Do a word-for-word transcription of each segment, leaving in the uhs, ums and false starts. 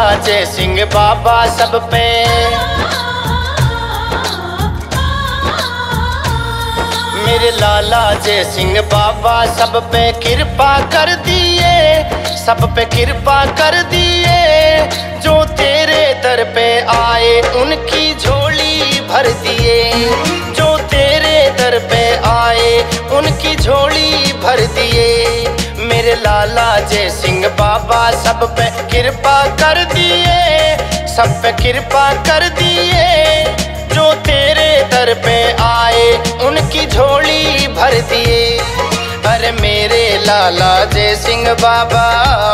लाला जय सिंह बाबा सब पे, मेरे लाला जय सिंह बाबा सब पे कृपा कर दिए, सब पे कृपा कर दिए। जो तेरे दर पे आए उनकी झोली भर दिए, जो तेरे दर पे आए उनकी झोली भर दिए। मेरे लाला जय सिंह बाबा सब पे कृपा कर दिए, सब पे कृपा कर दिए। जो तेरे दर पे आए उनकी झोली भर दिए। अरे मेरे लाला जय सिंह बाबा,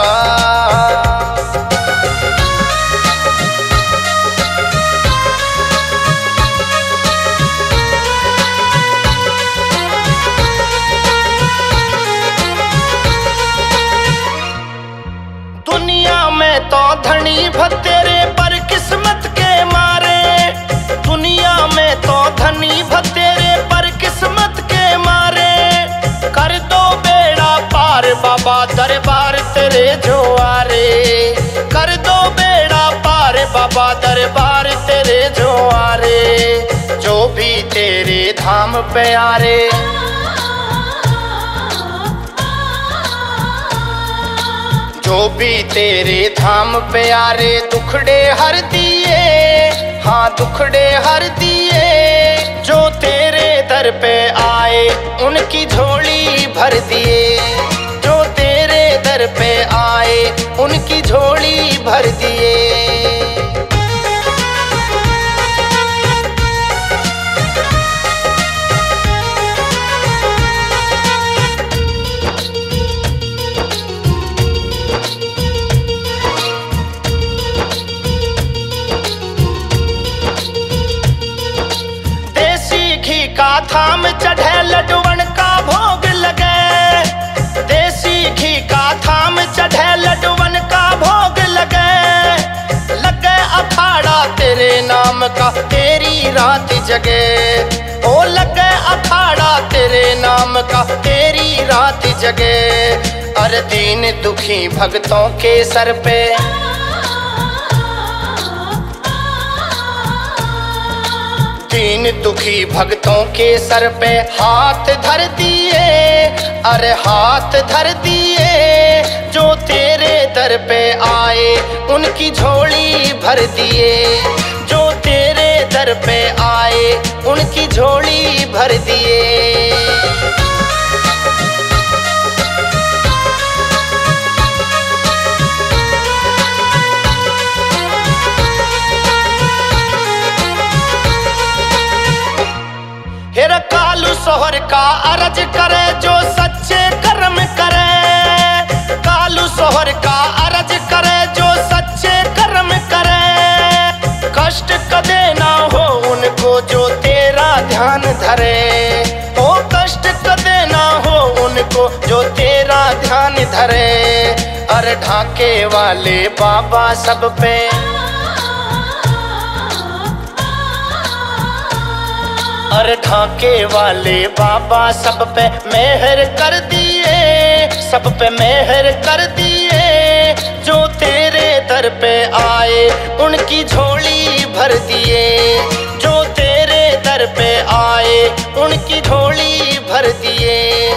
दुनिया में तो धनी भतेरे पर किस्मत के मारे, दुनिया में तो धनी भतेरे पर किस्मत के मारे। कर दो बेड़ा पार बाबा दरबार तेरे जो आरे, कर दो बेड़ा पार बाबा दरबार तेरे जो आरे। जो भी तेरे धाम पे आरे, जो भी तेरे धाम पे आरे दुखड़े हर दिए, हाँ दुखड़े हर दिए। जो तेरे दर पे आए उनकी झोली भर दिए, जो तेरे दर पे आए उनकी झोली भर दिए। का थाम चढ़े लडुवन का भोग लगे, देसी घी का थाम चढ़े लडुवन का भोग लगे। लगे अखाड़ा तेरे नाम का तेरी रात जगे, ओ लगे अखाड़ा तेरे नाम का तेरी रात जगे। अरे दीन दुखी भक्तों के सर पे, दीन दुखी भक्तों के सर पे हाथ धर दिए, अरे हाथ धर दिए। जो तेरे दर पे आए उनकी झोली भर दिए, जो तेरे दर पे आए उनकी झोली भर दिए। हेरा कालू सोहर का अरज करे जो सच्चे कर्म करे, कालू सोहर का अरज करे जो सच्चे कर्म करे। कष्ट कदे ना हो उनको जो तेरा ध्यान धरे, ओ कष्ट कदे ना हो उनको जो तेरा ध्यान धरे। अरे ढाके वाले बाबा सब पे, अरे ढाके वाले बाबा सब पे मेहर कर दिए, सब पे मेहर कर दिए। जो तेरे दर पे आए उनकी झोली भर दिए, जो तेरे दर पे आए उनकी झोली भर दिए।